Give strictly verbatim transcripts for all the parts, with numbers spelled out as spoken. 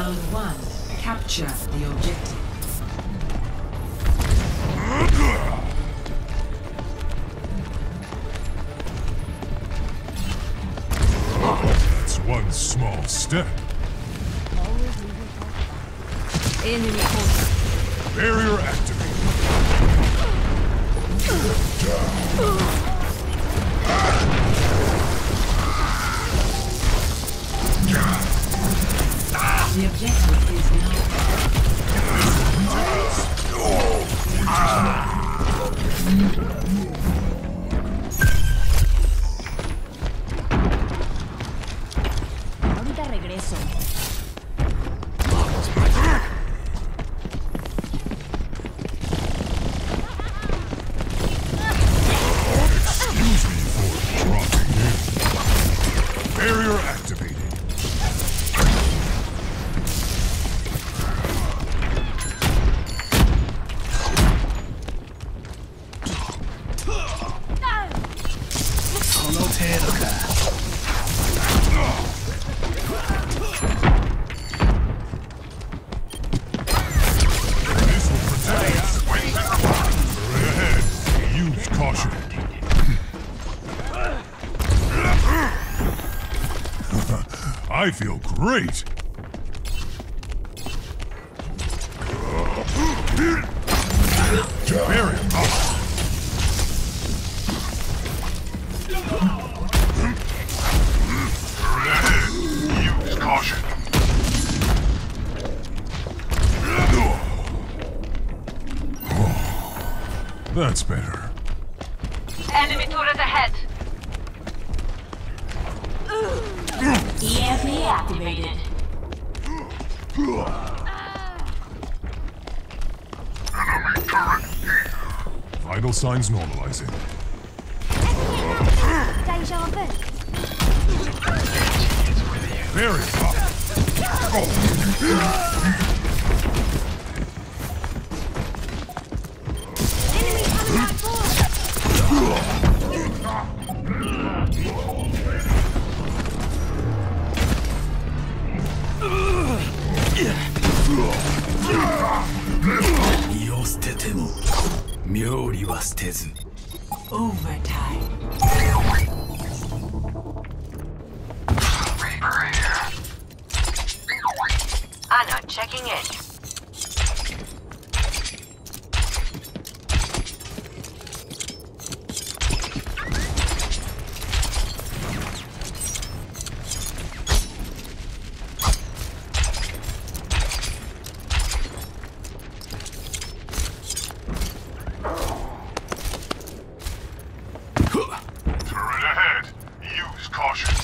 Round one. Capture the objective. That's one small step. Enemy contact. Barrier activated. The objective is now. Ahorita regreso. Excuse me for dropping in. Barrier activated. This will protect us. Hurry ahead. Use caution. I feel great. Barrier up. Hurry ahead. Use caution. That's better. Enemy turret ahead. E M P activated. Vital signs normalizing. Barrier up. Overtime. Anna checking in. Turret ahead. Use caution.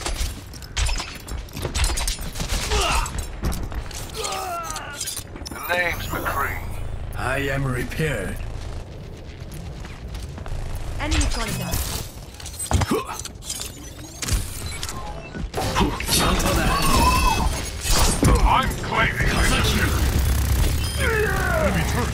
The name's McCree. I am repaired. Enemy contact. I'm claiming initiative. Enemy turret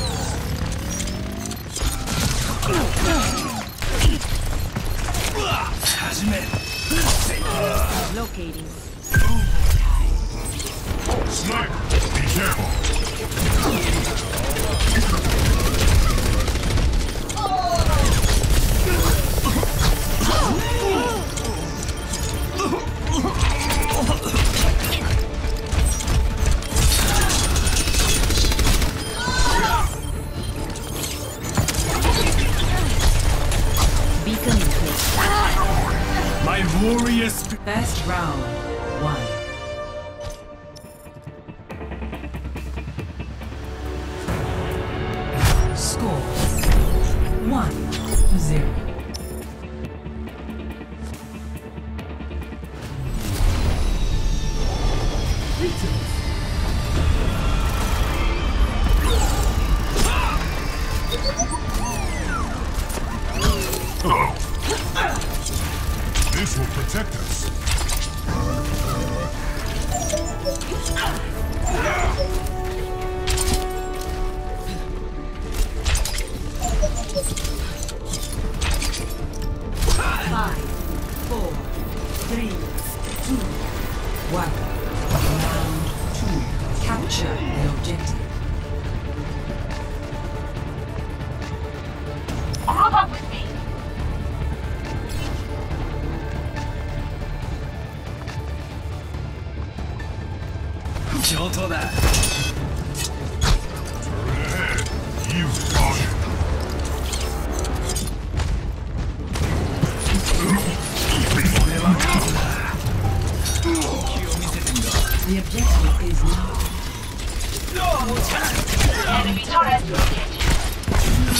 Locating. Sniper, be careful. Capture the objective. Group up with me. You caution. The objective is now. Enemy turret located.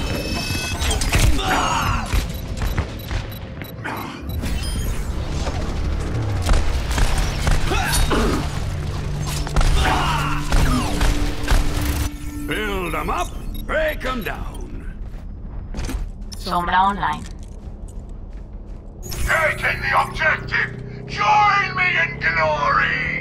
Build them up, break them down. Sombra online. Taking the objective! Join me in glory!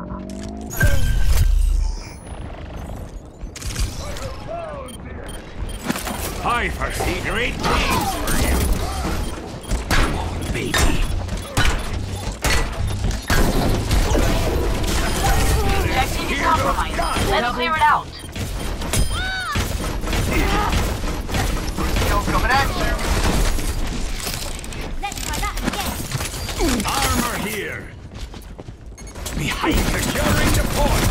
I foresee great things for you. Come on, baby. Objective is compromised. Let's clear it out. Still coming at you! Let's try that again. Armor here. Behind securing the point.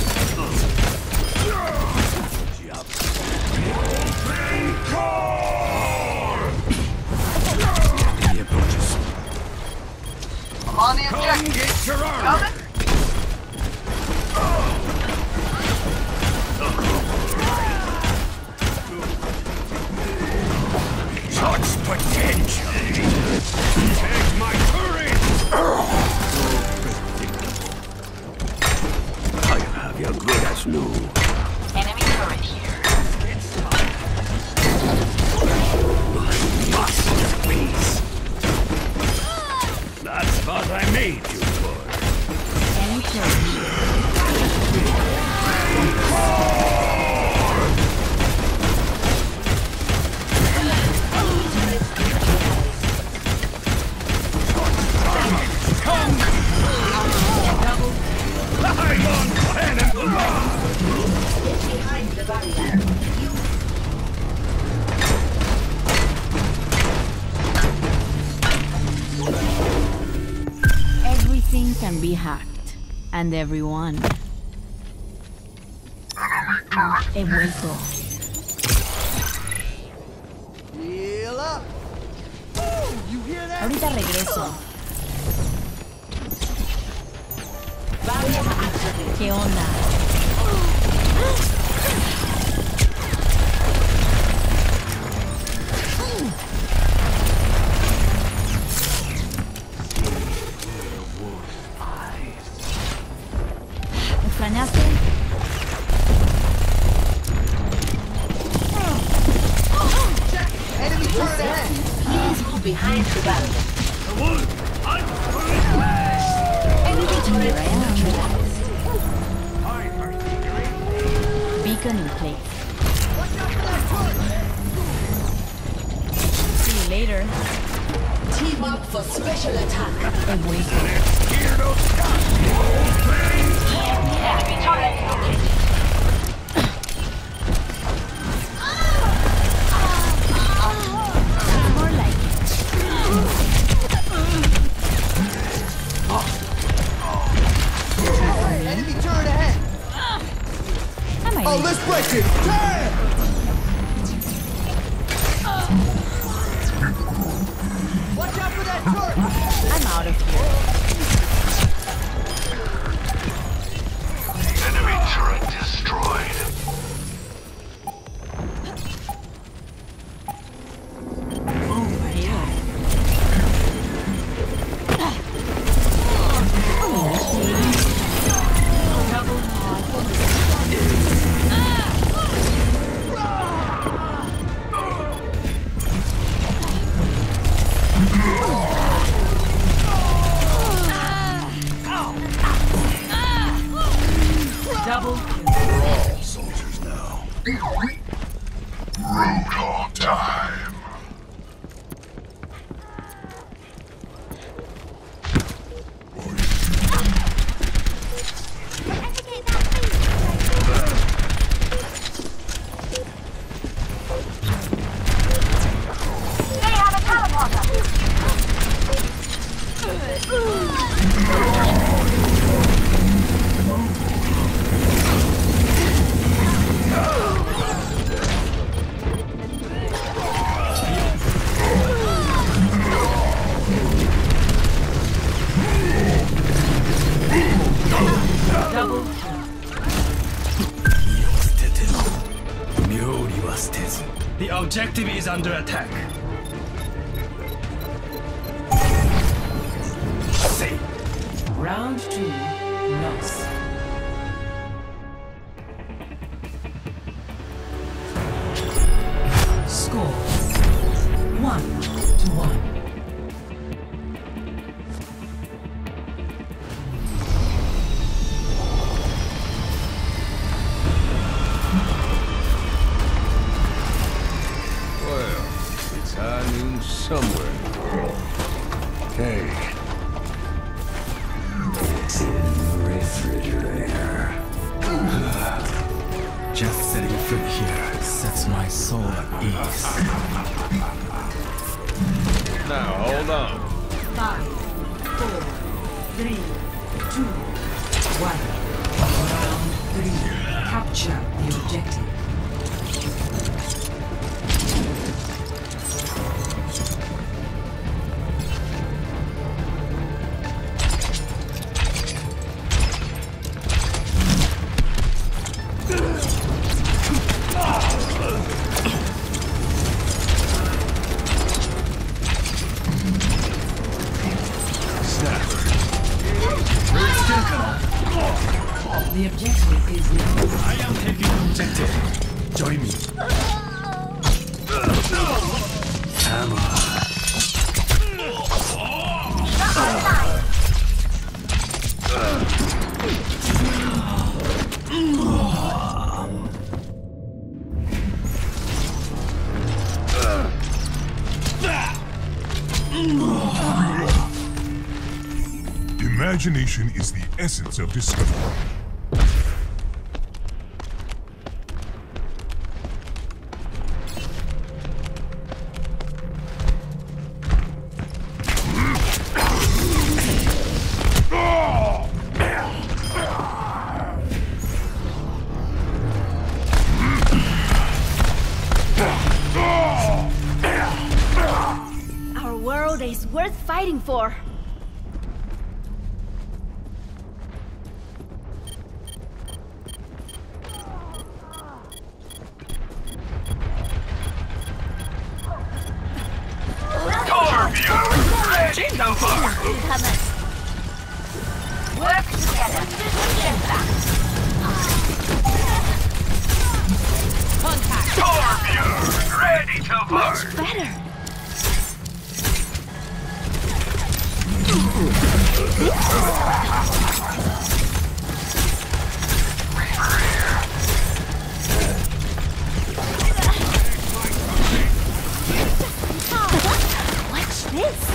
The approaches. I'm on the Come objective! get your armor. Coming? Such potential. Take my turret. I'll have you good as new. Enemy turret here. Masterpiece. That's what I made you for. Enemy turret. I'm on cannon. Behind the barrier. Everything can be hacked. And everyone. He vuelto. Heal up. Woo, you hear that? Ahorita regreso. ¿Qué onda? ¿Me extrañaste? Enemy turret ahead. Please move behind the barrier. Enemy turret neutralized. Beacon in place. See you later. Team up for special attack. He vuelto. Enemy turret located. More like it. Enemy turret ahead. I might Oh, need let's break it. Damn! Watch out for that turret. I'm out of here. Enemy turret destroyed. Deal. Double kill. We're all soldiers now. Roadhog time. objective is under attack. See. Round two, loss. Score one to one. Well, it's high noon somewhere. Hey. It's in the refrigerator. Just setting foot here sets my soul at ease. Now, hold on. Five, four, three, two, one. Round three. Capture the objective. The objective is now. I am taking the objective. Join me. Hammer. Imagination is the essence of discovery. Our world is worth fighting for. Work together. Get back. Contact. Scorpion, ready to burn. Better. Watch this.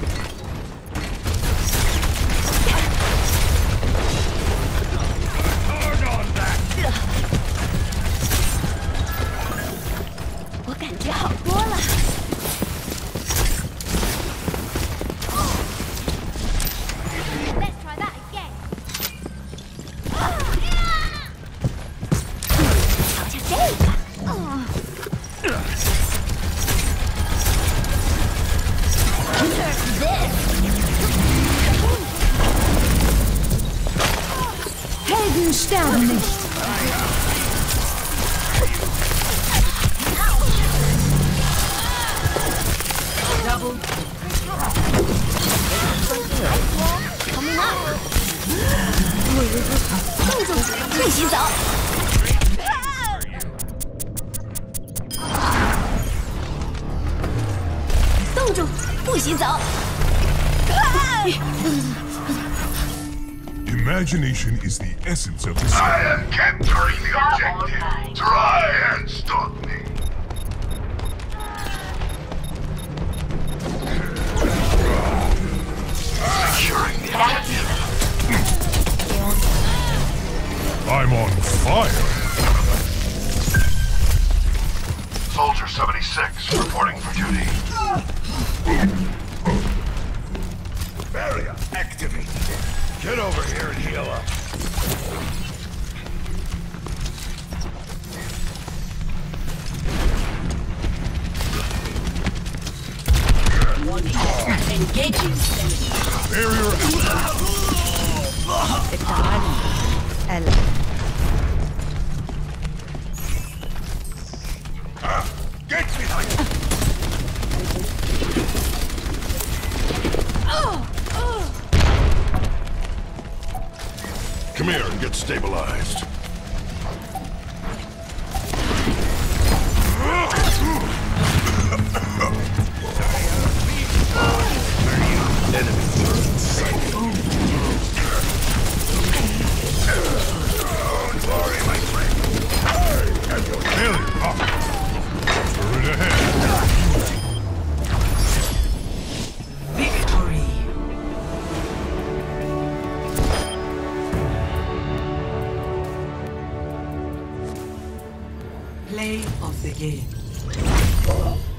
Let's try that again. 瞧瞧这个。 Helden sterben nicht. Double. Coming up. 动作不许走。冻住，不许走。 Imagination is the essence of discovery. I am capturing the objective. Try and stop me. Securing the objective. I'm on fire. Soldier seventy-six reporting for duty. Barrier activated. Get over here and heal up. Engaging. Barrier. Get behind Come here and get stabilized. Enemy turret sighted. Don't worry, my friend. Failure. Turret ahead. Victory. Play of the game.